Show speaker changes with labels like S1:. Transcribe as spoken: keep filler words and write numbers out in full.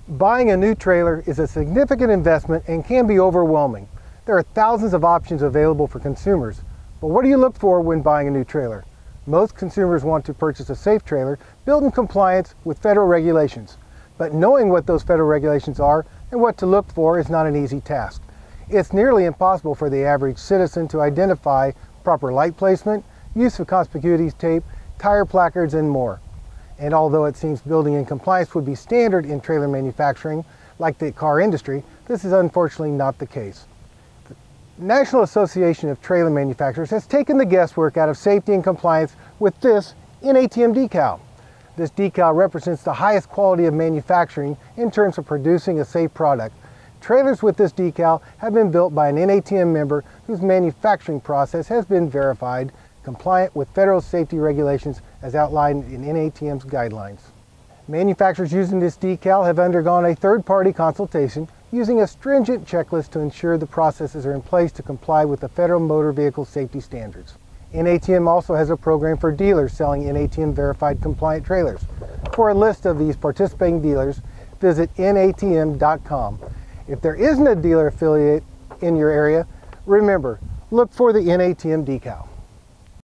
S1: Buying a new trailer is a significant investment and can be overwhelming. There are thousands of options available for consumers, but what do you look for when buying a new trailer? Most consumers want to purchase a safe trailer built in compliance with federal regulations, but knowing what those federal regulations are and what to look for is not an easy task. It's nearly impossible for the average citizen to identify proper light placement, use of conspicuous tape, tire placards, and more. And although it seems building in compliance would be standard in trailer manufacturing, like the car industry, this is unfortunately not the case. The National Association of Trailer Manufacturers has taken the guesswork out of safety and compliance with this N A T M decal. This decal represents the highest quality of manufacturing in terms of producing a safe product. Trailers with this decal have been built by an N A T M member whose manufacturing process has been verified, compliant with federal safety regulations as outlined in N A T M's guidelines. Manufacturers using this decal have undergone a third-party consultation using a stringent checklist to ensure the processes are in place to comply with the federal motor vehicle safety standards. N A T M also has a program for dealers selling N A T M verified compliant trailers. For a list of these participating dealers, visit N A T M dot com. If there isn't a dealer affiliate in your area, remember, look for the N A T M decal.